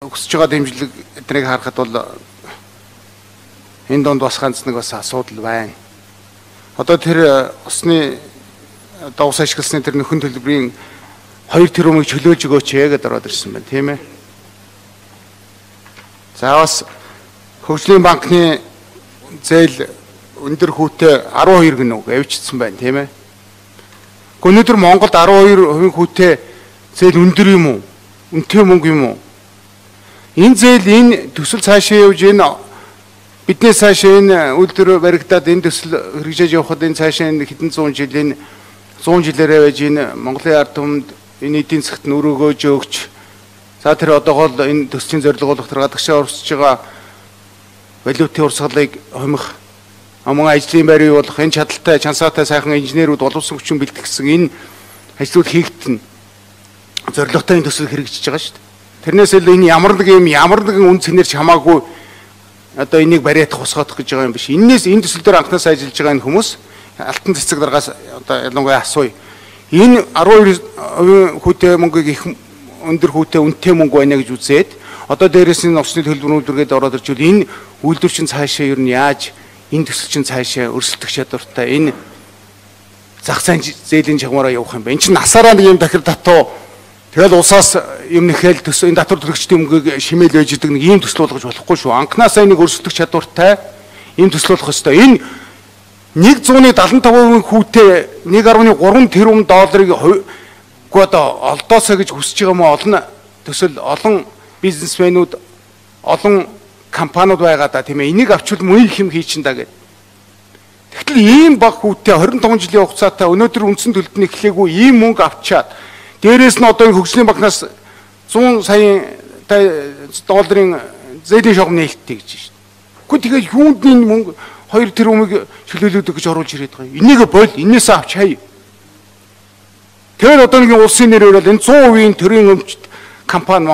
өгсөж байгаа дэмжлэг эднийг харахад бол энэ донд бас ганц нэг бас асуудал байна. Одоо тэр усны одоо ус ашигласны тэр нөхөн төлбөрийн 2 тэрбумыг чөлөөлж өгөөч гэдэг ороод ирсэн байна, тийм ээ. За бас хөгжлийн банкны зээл өндөр хүүтэй 12 гэнэ үг авчирсан байна, тийм ээ. Өнөөдөр Монголд 12% хүүтэй зээл өндөр юм уу? Үнэтэй мөнгө юм уу? Энэ зээл энэ төсөл цаашаа явж энэ бидний цаашаа энэ үйлдвэр баригдаад энэ төсөл хэрэгжиж явхад энэ цаашаа энэ хэдэн зуун жилийн 100 жилээрээ байж энэ Монголын ард түмэнд энэ эдийн засгт нөрөөгөөж өгч за тэр одоогоо л энэ төслийн зорилго болох тэр гадагшаа орсож байгаа валютын урсгалыг хомих амун ажлын байрыг болох энэ чадaltaй чансаатай сайхан инженерүүд боловсон хүчин бэлтгэсэн энэ ажлууд хийгдэн зорилготой энэ төсөл хэрэгжиж байгаа шүү дээ. Тэрнээс л энэ ямар нэгэн үн цэнээр ч хамаагүй одоо энийг бариадах усгаадах гэж байгаа юм биш. Энээс энэ төсөл дээр анхнаасаа ажиллаж байгаа энэ хүмүүс алтан цэцэг дараагаас одоо ялангуяа асууя. Энэ 12% хүүтэй мөнгийг их өндөр хүүтэй үнэтэй мөнгө байна гэж үзээд одоо дээрээс нь усны төлбөрүүдгээд ороод иржүүл энэ үйлдвэр чинь цаашаа ер нь яаж энэ төсөл чинь цаашаа өрсөлдөх чадвартай энэ зах зээлийн чагмаараа явах юм бэ? Энд чинь насаараа нэг юм дахир татуу тэгэл усаас юм нэхэл төсөө энэ татвар төлөгчдийн мөнгийг шимээл байж идэг нэг ийм төсөл болгож болохгүй шүү. Анхнаасаа энийг өрсөлдөх чадвартай ийм төсөл болох ёстой. Энэ 175% хүүтэй 1.3 тэрбум долларыг одоо олдоосоо гэж хүсэж байгаа мó олон төсөл олон бизнесмэнүүд олон компаниуд байгаа да тийм ээ. Энийг авчвал мөн их юм хий чин да гэд. Тэгтэл ийм баг хүүтэй 25 жилийн хугацаатай өнөөдөр үндсэн төлөлтөнд эхлэегүй ийм мөнгө авчаад дээрээс нь одоо хөгжлийн банкнаас 100 сая долларын зээлийн шугам нээлттэй гэж байна шүү дээ. Гэхдээ тэгэл юунд энэ мөнгө 2 тэрбумыг чөлөөлөдөг гэж оруулж ирээд байгаа юм. Энийг бол энээс авч хай. Тэгэхээр одоо нэг улсын нэрээр бол энэ 100% төрийн өмчт компани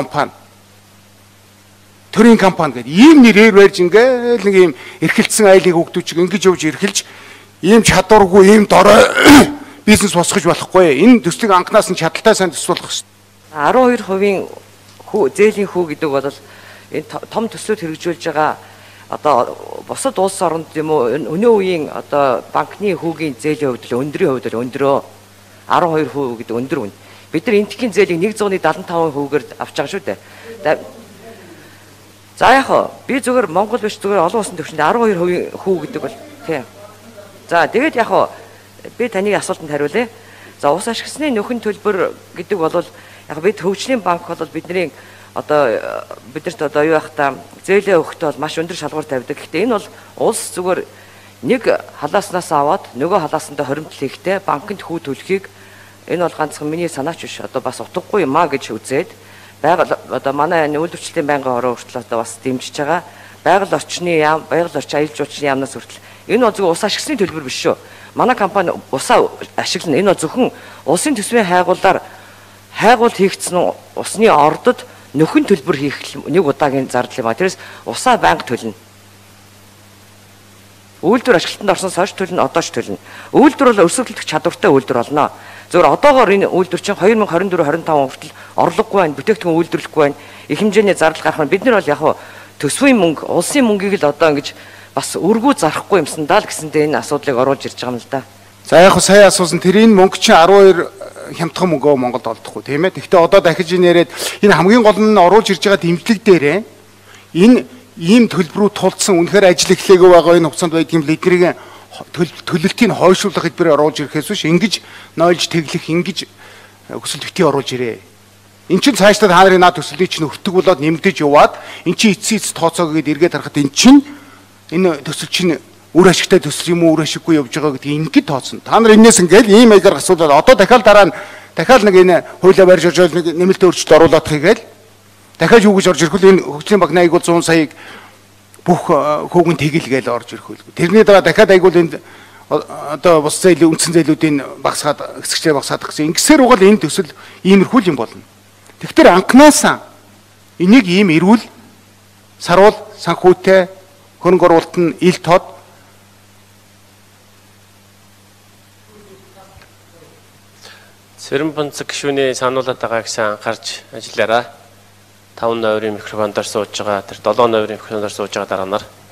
төрийн компани гэдэг ийм нэрээр барьж ингээл нэг ийм эрхэлсэн айлыг өгдөөч ингэж явж эрхэлж ийм чадваргүй ийм дорой бизнес босгож болохгүй. Энэ төслийг анханаас нь чадaltaй сайн төсөл болох шүү. 12% зээлийн хүү гэдэг бол энэ том төслүүд хэрэгжүүлж байгаа одоо бусад улс оронд юм уу өнөө үеийн одоо банкны хүүгийн зээлийн хувьд л өндрийн хувьд л өндөрөө 12% гэдэг өндөр үн. Бид нар энтхийн зээлийг 175%-гээр авч байгаа шүү дээ. За яг би зөвхөн Монгол биш зөвхөн олон улсын төвчөнд 12% хүү гэдэг бол тийм. За тэгээд яг би таны асуултанд хариулъя. За ус ашигласны нөхөн төлбөр гэдэг бол яг бид хөгжлийн банк бол бидний одоо бидэрт одоо юу байх та зээлээ өгөхдөө бол маш өндөр шалгуур тавьдаг. Гэхдээ энэ бол улс зүгээр нэг халааснаас аваад нөгөө халаасандаа хоримтлал хийхдээ банкнд хүү төлөхийг энэ бол ганцхан миний санаач биш одоо бас утгагүй юм а гэж үзээд байгаль одоо манай үйлдвэрчлийн байнгын хороо хүртэл одоо бас дэмжиж байгаа. Байгаль орчны яам, байгаль орчин аялал жуулчны яамнаас хүртэл энэ бол зөвхөн ус ашигласны төлбөр биш шүү. Манай компани усаа ашиглана. Энэ бол зөвхөн улсын төсвийн хайгуул хийгдсэн усны ордод нөхөн төлбөр хийх нэг удаагийн зардал юм а. Тэрээс усаа банк төлнө. Үйлдвэр ашиглалтанд орсноос хойш төлнө, одоо ч төлнө. Үйлдвэр бол өрсөлдөх чадвартай үйлдвэр болно. Зөвхөн одоогоор энэ үйлдвэр чинь 2024-25 хүртэл орлогогүй байна, бүтээгдэхүүн үйлдвэрлэхгүй байна. Их хэмжээний зардал гарах нь бид нар бол яг төсвийн мөнгө, улсын мөнгийг л одоо ингэж бас өргүү зарахгүй юмсан даа л гэсэндээ энэ асуудлыг оруулж ирж байгаа юм л да. За яг сая асуусан тэр энэ мөнгө чинь 12 хямдхан мөнгөө Монголд олдохгүй тийм ээ. Гэхдээ одоо дахиж энэ яриад энэ хамгийн гол нь оруулж ирж байгаа дэмжлэг дээрээ энэ ийм төлбөрүүд тулдсан үнэхээр ажил эхлэегүй байгаа энэ хугацаанд байдаг юм л эднийг төлөлтийг хойшруулах хэлбэрээр оруулж ирэхээс биш ингэж нойлж тэглэх ингэж хүсэл битгий оруулж ирээ. Эн чинь цаашдаа та нарын наад төслийг чинь өртөг болоод нэмэгдэж яваад эн чинь эцсийц тооцоогоод эргээд харахад эн чинь энэ төсөл чинь үр ашигтай төсөл юм уу үр ашиггүй явж байгаа гэдэг ингэж тооцно. Та нар энэс ингээл ийм маягаар асуулаад одоо дахиад дараа нь дахиад нэг энэ хуулиа барьж орж нэг нэмэлтээ өөрчлөлт оруулаад хийгээл дахиад юу гэж орж ирэх вэ? Энэ хөгжлийн банкны айгуул 100 саяыг бүх хүүгэн тэгэлгээл орж ирэх вэ? Тэрний дараа дахиад айгуул энд одоо бус зээл үндсэн зээлүүдийн багсгаад хэсэгчлээ багсаад гэсэн. Ингэсээр угал энэ төсөл иймэрхүү юм болно. Тэгэхээр анхнаасаа энийг ийм эрүүл саруул санхүүтэй хөрөнгө оруулалт нь ил тод Сэрэн бонцог гишүүний сануулаад байгааг сайн анхаарч ажиллаарай. 5 новрын микрофондоор сууж байгаа, тэр 7 новрын микрофондоор сууж байгаа дараа нар